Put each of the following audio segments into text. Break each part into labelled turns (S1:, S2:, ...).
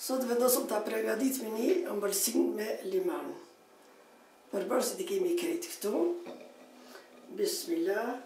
S1: Sot vendosëm ta përgatitim një ëmbëlsin me limon. Përbërësit I kemi krejt këtu. Bismillah.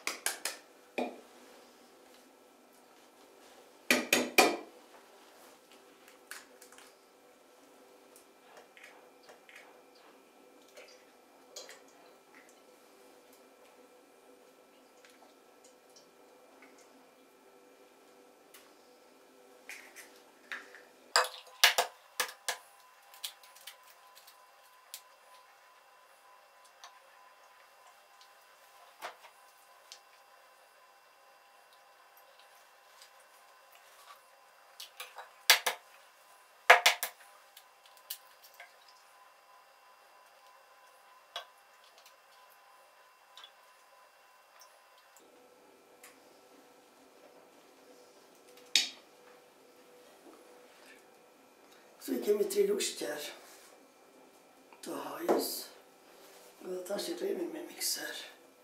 S1: Këtu I kemi 3 lugë sheqer të hajës dhe tash I rremi me mikser.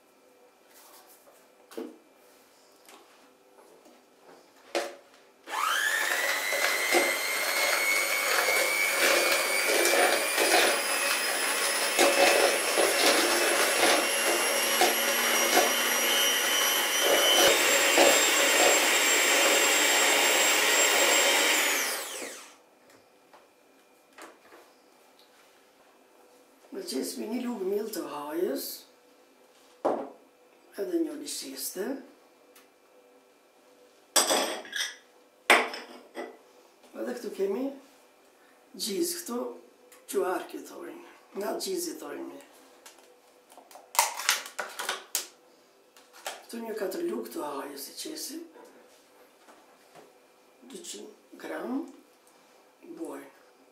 S1: Në qesmi një lugë mill të hajës, edhe një nisheste, edhe këtu kemi gjizë, këtu quarkit thojnë, nga Gjize thojnë. Këtu një 4 lugë të hajës I qesim, 200 gram bojnë.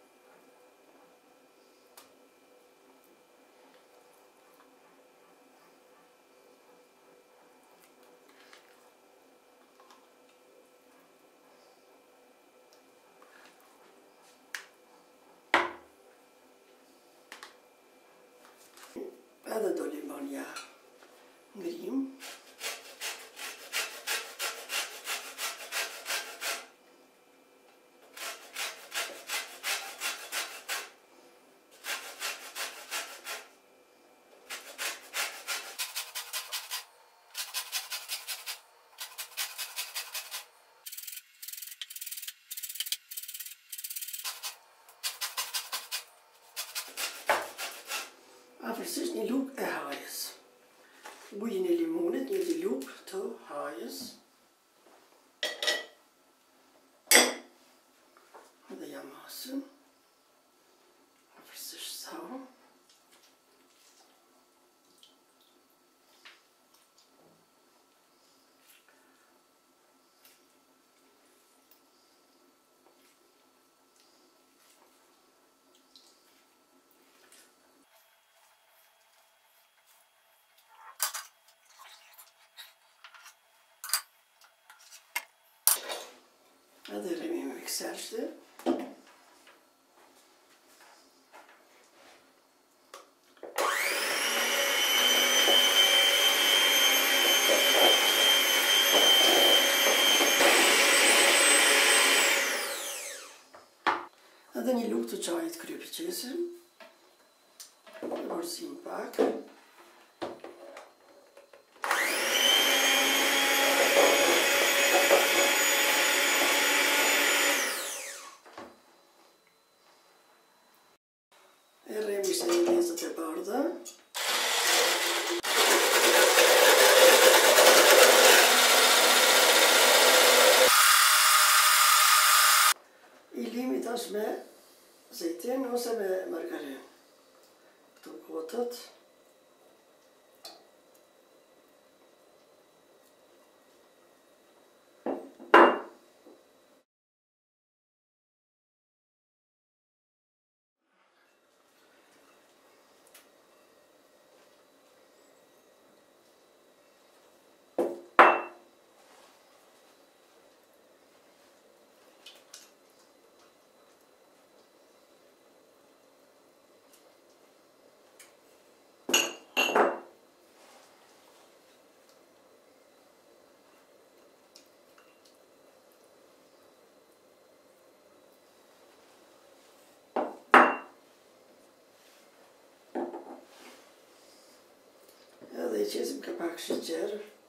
S1: Edhe do limon ja ngrim. Afërsisht një lugë e hajës. Bujin e limonit, një lugë të hajës. Edhe ja masën. Afërsisht sa. Edhe rremi me miksershte. Edhe një lugë të çajit krypi qesim. Orësim pak. E rremi se një vezët e bardha. I limi tash me zejtin ose me margarin. Këtu kotët. qesim ka pak sheqer.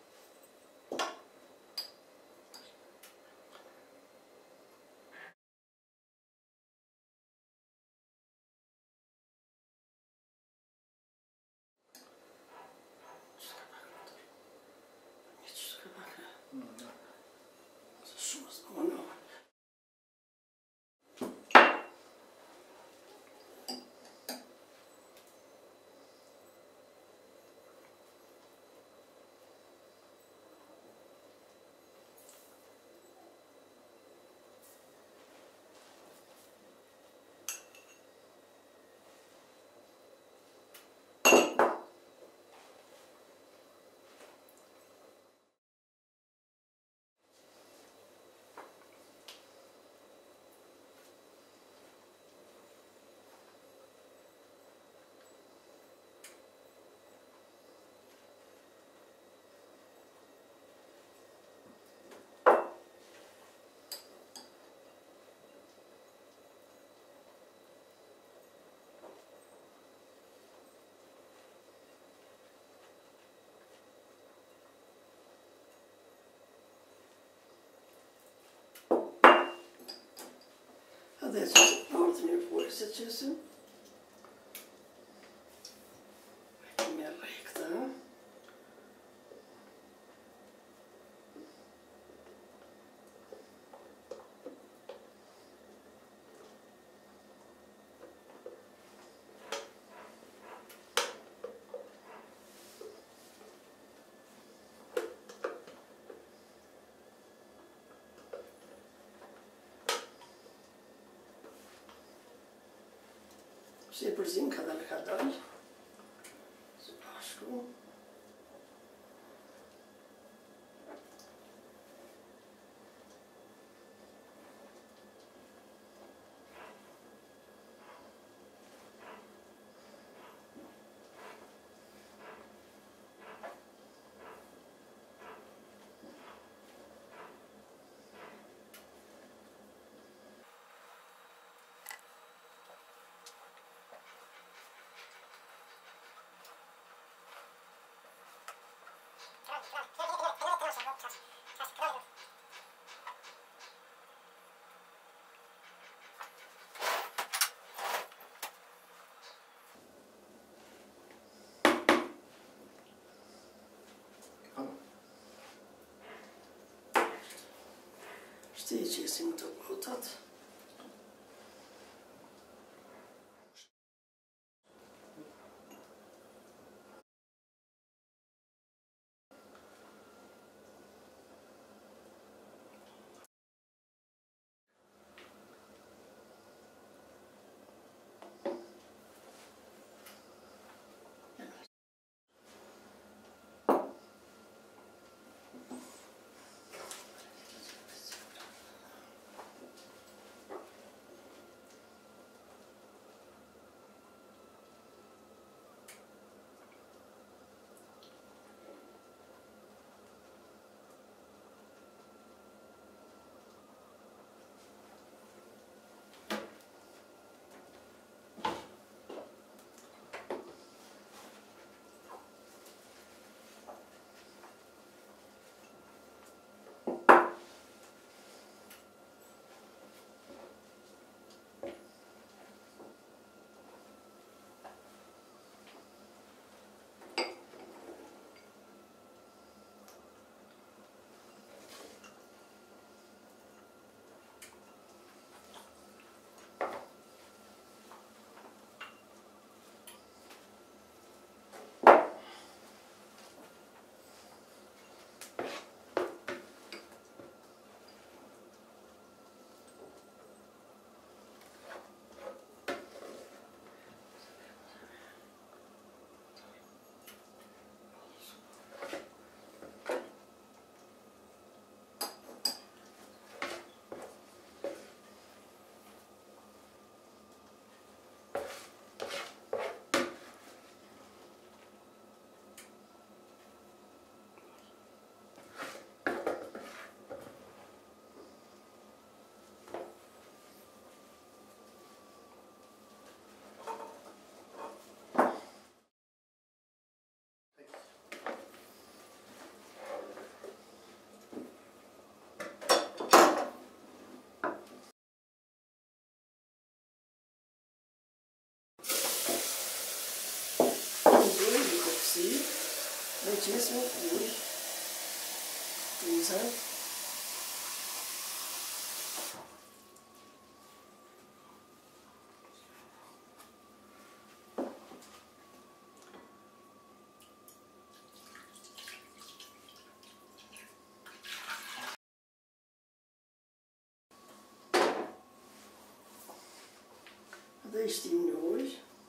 S1: Adesso ordino pure se c'è su. Mi arrecta. Së përzim ka dalë. Së bashku. Qesim të botat. qesme, ujë, tuzën. Dhe i shtim në ujë.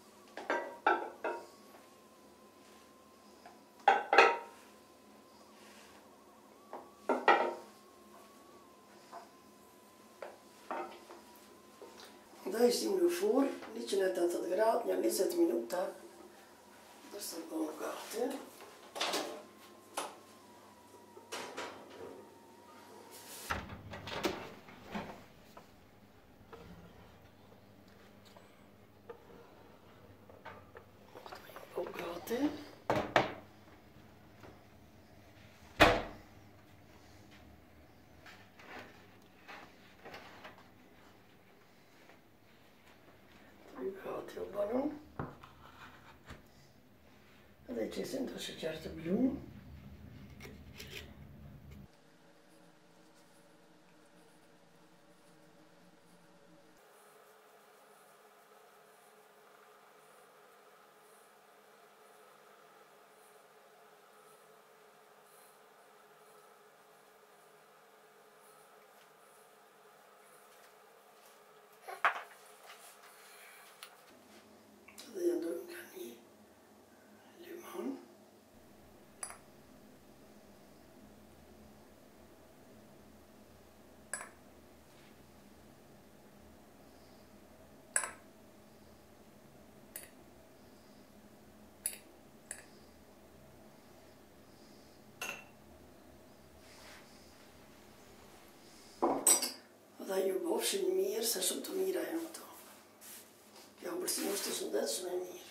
S1: Dhe i shtim në furrë, 180 gradë, një 20 minuta, dërsa bëmë gati. Gati. Gati o banon. Edhe i qesim të sheqer të blu. Dhe janë dojmë ka një limon. Dhe ju bofshin mirë, se shumë të mira janë këto. Kjo ëmbëlsirë është të shëndetshme e mirë.